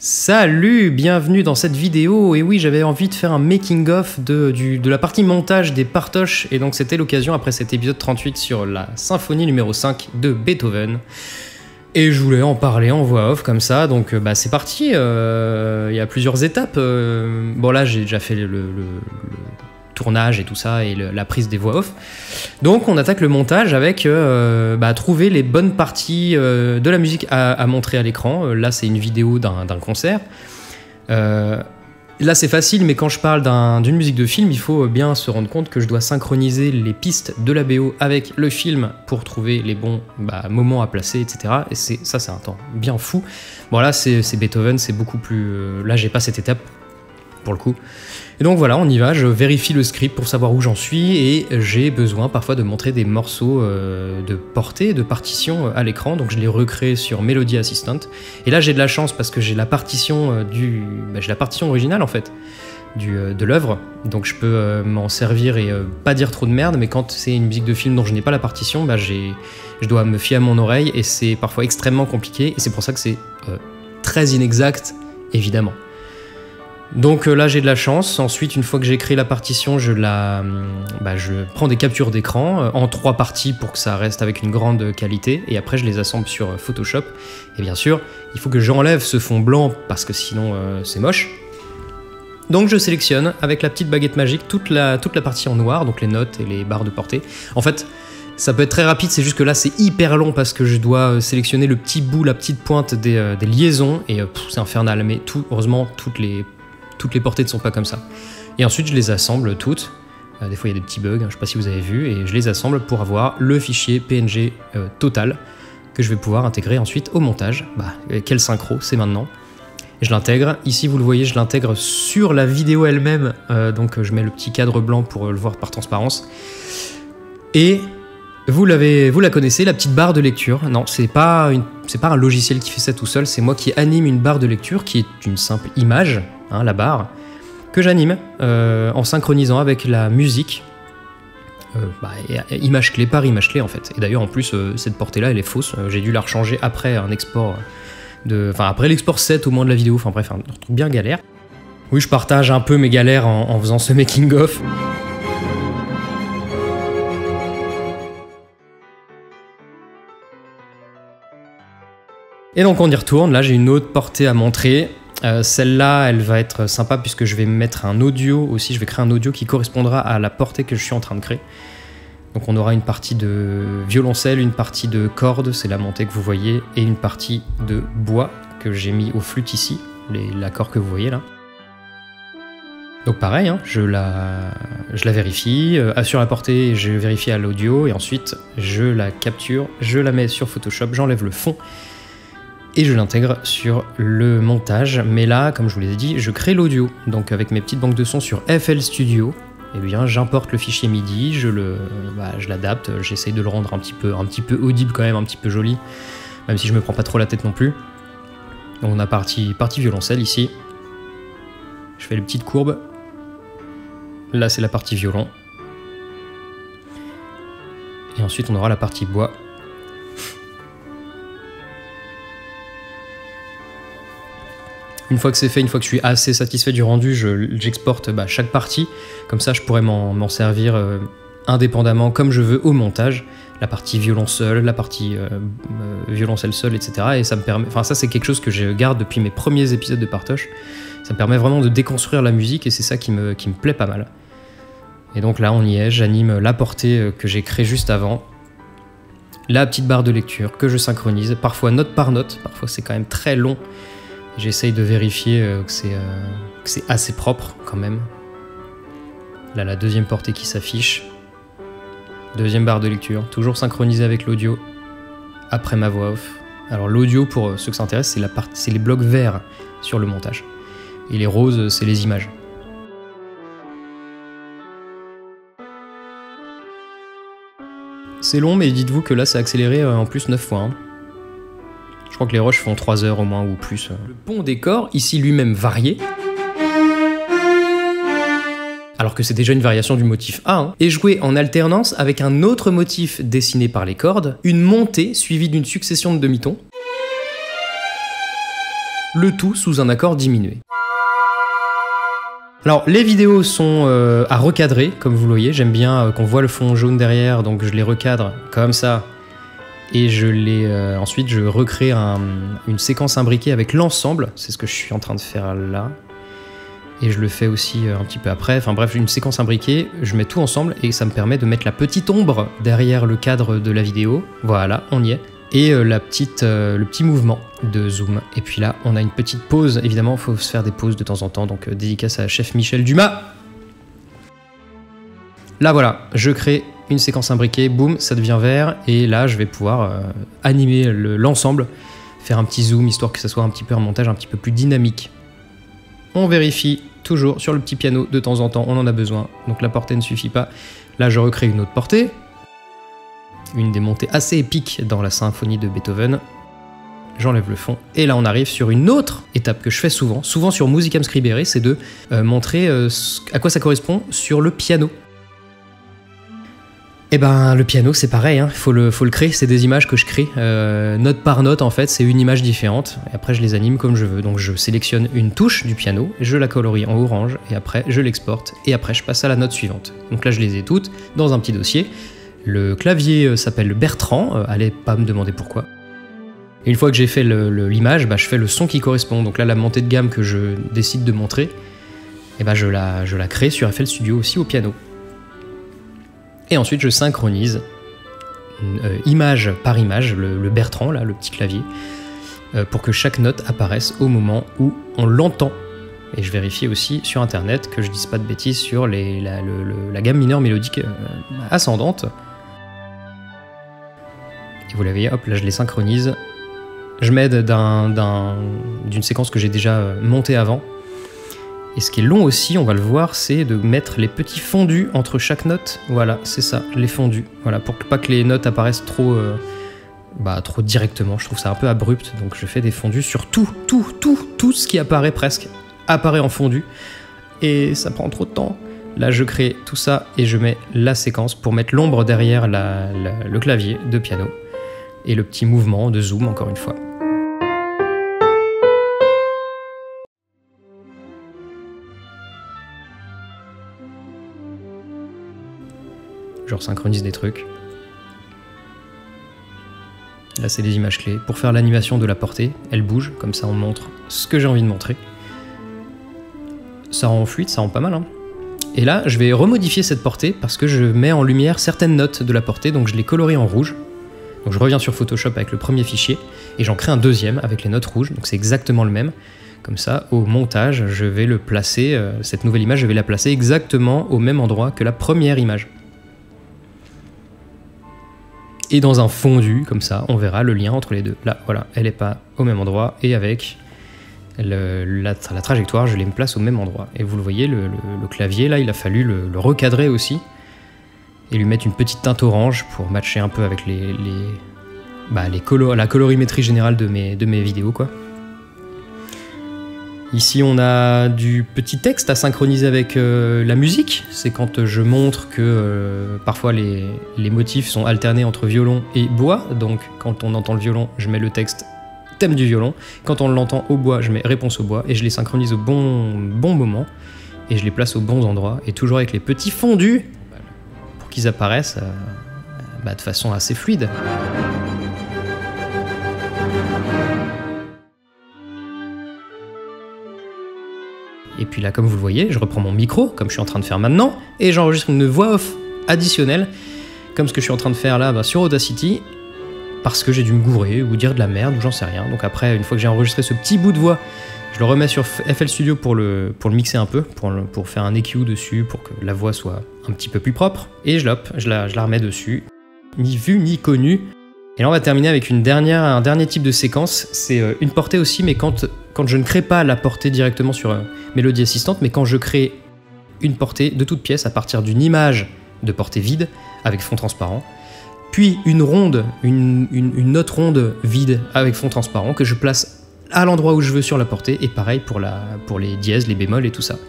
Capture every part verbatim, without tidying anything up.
Salut, bienvenue dans cette vidéo. Et oui, j'avais envie de faire un making-of de, du- de la partie montage des Partoches. Et donc c'était l'occasion après cet épisode trente-huit sur la symphonie numéro cinq de Beethoven. Et je voulais en parler en voix off comme ça. Donc bah, c'est parti, euh, il y a plusieurs étapes. Euh, bon là j'ai déjà fait le, le- le tournage et tout ça et le- la prise des voix off. Donc on attaque le montage avec euh, bah, trouver les bonnes parties euh, de la musique à, à montrer à l'écran. Euh, là c'est une vidéo d'un d'un concert. Euh, là c'est facile, mais quand je parle d'un- d'une musique de film, il faut bien se rendre compte que je dois synchroniser les pistes de la B O avec le film pour trouver les bons bah, moments à placer, et cetera. Et c'est- ça c'est un temps bien fou. Bon là c'est c'est Beethoven, c'est beaucoup plus... euh, là j'ai pas cette étape pour le coup. Et donc voilà, on y va, je vérifie le script pour savoir où j'en suis et j'ai besoin parfois de montrer des morceaux euh, de portée, de partition euh, à l'écran, donc je les recrée sur Melody Assistant. Et là j'ai de la chance parce que j'ai la partition euh, du, bah, j'ai la partition originale en fait du, euh, de l'œuvre, donc je peux euh, m'en servir et euh, pas dire trop de merde, mais quand c'est une musique de film dont je n'ai pas la partition, bah, j'ai, je dois me fier à mon oreille et c'est parfois extrêmement compliqué et c'est pour ça que c'est euh, très inexact évidemment. Donc euh, là j'ai de la chance. Ensuite, une fois que j'ai créé la partition, je la, bah, je prends des captures d'écran euh, en trois parties pour que ça reste avec une grande qualité. Et après, je les assemble sur euh, Photoshop. Et bien sûr, il faut que j'enlève ce fond blanc parce que sinon euh, c'est moche. Donc je sélectionne avec la petite baguette magique toute la, toute la partie en noir, donc les notes et les barres de portée. En fait, ça peut être très rapide, c'est juste que là c'est hyper long parce que je dois euh, sélectionner le petit bout, la petite pointe des, euh, des liaisons. Et euh, pff, c'est infernal, mais tout, heureusement, toutes les... Toutes les portées ne sont pas comme ça. Et ensuite, je les assemble toutes. Euh, des fois, il y a des petits bugs, hein, je ne sais pas si vous avez vu. Et je les assemble pour avoir le fichier P N G euh, total que je vais pouvoir intégrer ensuite au montage. Bah, quel synchro, c'est maintenant. Je l'intègre. Ici, vous le voyez, je l'intègre sur la vidéo elle-même. Euh, donc, je mets le petit cadre blanc pour euh, le voir par transparence. Et vous, l'avez, vous la connaissez, la petite barre de lecture. Non, c'est pas, une, c'est pas un logiciel qui fait ça tout seul. C'est moi qui anime une barre de lecture qui est une simple image. Hein, la barre, que j'anime euh, en synchronisant avec la musique, euh, bah, et, et image clé par image clé en fait. Et d'ailleurs en plus euh, cette portée là elle est fausse, euh, j'ai dû la rechanger après un export, de, enfin après l'export sept au moins de la vidéo, enfin bref un truc bien galère. Oui je partage un peu mes galères en, en faisant ce making of. Et donc on y retourne, là j'ai une autre portée à montrer. Euh, celle-là, elle va être sympa puisque je vais mettre un audio aussi, je vais créer un audio qui correspondra à la portée que je suis en train de créer. Donc on aura une partie de violoncelle, une partie de cordes, c'est la montée que vous voyez, et une partie de bois que j'ai mis au flûte ici, les- l'accord que vous voyez là. Donc pareil, hein, je, la, je la vérifie, euh, sur la portée je vérifie à l'audio, et ensuite je la capture, je la mets sur Photoshop, j'enlève le fond, et je l'intègre sur le montage. Mais là, comme je vous l'ai dit, je crée l'audio. Donc avec mes petites banques de sons sur F L Studio, eh bien j'importe le fichier MIDI, je le, bah, je l'adapte, j'essaye de le rendre un petit peu, un petit peu audible quand même, un petit peu joli, même si je me prends pas trop la tête non plus. Donc on a partie, partie violoncelle ici. Je fais les petites courbes. Là c'est la partie violon. Et ensuite on aura la partie bois. Une fois que c'est fait, une fois que je suis assez satisfait du rendu, je, j'exporte bah, chaque partie. Comme ça, je pourrais m'en, m'en servir euh, indépendamment comme je veux au montage. La partie violon seul, la partie euh, euh, violoncelle seule, et cetera. Et ça me permet, enfin ça c'est quelque chose que je garde depuis mes premiers épisodes de Partoche. Ça me permet vraiment de déconstruire la musique et c'est ça qui me, qui me plaît pas mal. Et donc là, on y est. J'anime la portée que j'ai créée juste avant. La petite barre de lecture que je synchronise, parfois note par note. Parfois c'est quand même très long. J'essaye de vérifier euh, que, c'est, euh, que c'est assez propre quand même. Là, la deuxième portée qui s'affiche. Deuxième barre de lecture, toujours synchronisée avec l'audio. Après ma voix off. Alors l'audio, pour ceux que ça intéresse, c'est, la part... c'est les blocs verts sur le montage. Et les roses, c'est les images. C'est long, mais dites-vous que là, c'est accéléré euh, en plus neuf fois. Hein. Je crois que les rushs font trois heures au moins ou plus. Le pont des corps, ici lui-même varié. Alors que c'est déjà une variation du motif A, hein, est joué en alternance avec un autre motif dessiné par les cordes, une montée suivie d'une succession de demi-tons. le tout sous un accord diminué. Alors les vidéos sont euh, à recadrer, comme vous le voyez, j'aime bien euh, qu'on voit le fond jaune derrière, donc je les recadre comme ça, et je les, euh, ensuite je recrée un, une séquence imbriquée avec l'ensemble, c'est ce que je suis en train de faire là, et je le fais aussi euh, un petit peu après, enfin bref, une séquence imbriquée, je mets tout ensemble, et ça me permet de mettre la petite ombre derrière le cadre de la vidéo, voilà, on y est. Et euh, la petite, euh, le petit mouvement de zoom. Et puis là, on a une petite pause. Évidemment, il faut se faire des pauses de temps en temps, donc euh, dédicace à chef Michel Dumas. Là, voilà, je crée une séquence imbriquée, boum, ça devient vert, et là, je vais pouvoir euh, animer l'ensemble, faire un petit zoom, histoire que ça soit un petit peu un montage un petit peu plus dynamique. On vérifie toujours sur le petit piano, de temps en temps, on en a besoin, donc la portée ne suffit pas. Là, je recrée une autre portée. Une des montées assez épiques dans la symphonie de Beethoven. J'enlève le fond. Et là, on arrive sur une autre étape que je fais souvent, souvent sur Musicam Scribere, c'est de euh, montrer euh, à quoi ça correspond sur le piano. Et ben, le piano, c'est pareil, hein, faut le, faut le créer, c'est des images que je crée. Euh, note par note, en fait, c'est une image différente. Et après, je les anime comme je veux. Donc, je sélectionne une touche du piano, je la colorie en orange, et après, je l'exporte. Et après, je passe à la note suivante. Donc là, je les ai toutes dans un petit dossier. Le clavier s'appelle Bertrand, euh, allez pas me demander pourquoi. Et une fois que j'ai fait l'image, bah, je fais le son qui correspond. Donc là, la montée de gamme que je décide de montrer, et bah, je, la, je la crée sur F L Studio aussi au piano. Et ensuite, je synchronise euh, image par image, le, le Bertrand, là, le petit clavier, euh, pour que chaque note apparaisse au moment où on l'entend. Et je vérifie aussi sur internet que je dise pas de bêtises sur les, la, le, le, la gamme mineure mélodique euh, ascendante. Et vous la voyez, hop, là je les synchronise. Je m'aide d'un, d'un, d'une séquence que j'ai déjà montée avant. Et ce qui est long aussi, on va le voir, c'est de mettre les petits fondus entre chaque note. Voilà, c'est ça, les fondus. Voilà, pour pas que les notes apparaissent trop, euh, bah, trop directement. Je trouve ça un peu abrupt, donc je fais des fondus sur tout, tout, tout, tout ce qui apparaît presque, apparaît en fondu. Et ça prend trop de temps. Là, je crée tout ça et je mets la séquence pour mettre l'ombre derrière la, la, le clavier de piano. Et le petit mouvement de zoom, encore une fois. Je resynchronise des trucs. Là, c'est des images clés. Pour faire l'animation de la portée, elle bouge, comme ça on montre ce que j'ai envie de montrer. Ça rend fluide, ça rend pas mal, hein. Et là, je vais remodifier cette portée parce que je mets en lumière certaines notes de la portée, donc je les colorie en rouge. Donc je reviens sur Photoshop avec le premier fichier et j'en crée un deuxième avec les notes rouges, donc c'est exactement le même. Comme ça, au montage, je vais le placer, euh, cette nouvelle image, je vais la placer exactement au même endroit que la première image. Et dans un fondu, comme ça, on verra le lien entre les deux. Là, voilà, elle n'est pas au même endroit et avec le, la, la trajectoire, je les place au même endroit. Et vous le voyez, le, le, le clavier, là, il a fallu le, le recadrer aussi. Et lui mettre une petite teinte orange pour matcher un peu avec les, les, bah, les colo la colorimétrie générale de mes, de mes vidéos, quoi. Ici, on a du petit texte à synchroniser avec euh, la musique. C'est quand je montre que euh, parfois les, les motifs sont alternés entre violon et bois. Donc, quand on entend le violon, je mets le texte thème du violon. Quand on l'entend au bois, je mets réponse au bois. Et je les synchronise au bon, bon moment. Et je les place aux bons endroits. Et toujours avec les petits fondus qu'ils apparaissent euh, bah, de façon assez fluide. Et puis là, comme vous le voyez, je reprends mon micro, comme je suis en train de faire maintenant, et j'enregistre une voix off additionnelle, comme ce que je suis en train de faire là bah, sur Audacity, parce que j'ai dû me gourer, ou dire de la merde, ou j'en sais rien. Donc après, une fois que j'ai enregistré ce petit bout de voix, je le remets sur F L Studio pour le, pour le mixer un peu, pour, le, pour faire un E Q dessus, pour que la voix soit un petit peu plus propre. Et je, l'op, je, la, je la remets dessus, ni vu ni connu. Et là, on va terminer avec une dernière, un dernier type de séquence. C'est une portée aussi, mais quand, quand je ne crée pas la portée directement sur euh, Mélodie Assistante, mais quand je crée une portée de toute pièce à partir d'une image de portée vide, avec fond transparent, puis une ronde, une, une, une note ronde vide avec fond transparent que je place à l'endroit où je veux sur la portée, et pareil pour, la, pour les dièses, les bémols et tout ça.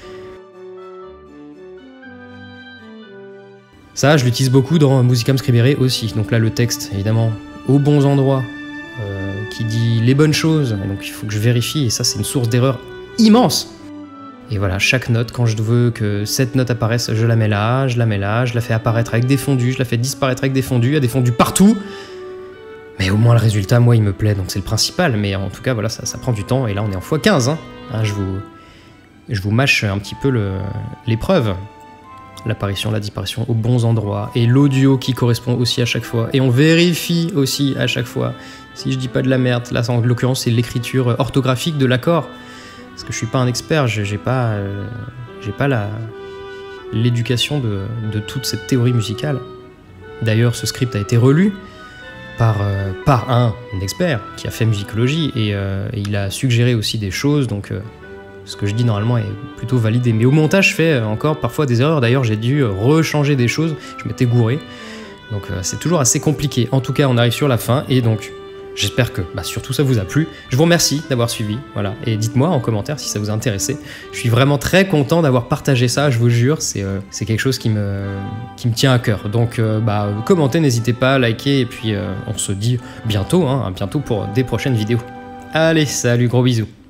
Ça, je l'utilise beaucoup dans Musicam Scribere aussi. Donc là, le texte, évidemment, aux bons endroits, euh, qui dit les bonnes choses, et donc il faut que je vérifie, et ça c'est une source d'erreur immense. Et voilà, chaque note, quand je veux que cette note apparaisse, je la mets là, je la mets là, je la fais apparaître avec des fondus, je la fais disparaître avec des fondus, il y a des fondus partout. Mais au moins le résultat, moi, il me plaît, donc c'est le principal. Mais en tout cas, voilà, ça, ça prend du temps, et là on est en fois quinze. Hein. Hein, je, vous, je vous mâche un petit peu l'épreuve. L'apparition, la disparition aux bons endroits, et l'audio qui correspond aussi à chaque fois. Et on vérifie aussi à chaque fois. Si je dis pas de la merde, là en l'occurrence c'est l'écriture orthographique de l'accord. Parce que je suis pas un expert, j'ai pas, euh, j'ai pas la l'éducation de, de toute cette théorie musicale. D'ailleurs, ce script a été relu par, euh, par un, un expert qui a fait musicologie, et, euh, et il a suggéré aussi des choses, donc euh, ce que je dis normalement est plutôt validé. Mais au montage, je fais encore parfois des erreurs. D'ailleurs, j'ai dû rechanger des choses, je m'étais gouré. Donc euh, c'est toujours assez compliqué. En tout cas, on arrive sur la fin, et donc j'espère que bah, surtout ça vous a plu. Je vous remercie d'avoir suivi, voilà. Et dites-moi en commentaire si ça vous a intéressé. Je suis vraiment très content d'avoir partagé ça, je vous jure, c'est euh, c'est quelque chose qui me, qui me tient à cœur. Donc euh, bah, commentez, n'hésitez pas, likez, et puis euh, on se dit bientôt, hein, à bientôt pour des prochaines vidéos. Allez, salut, gros bisous.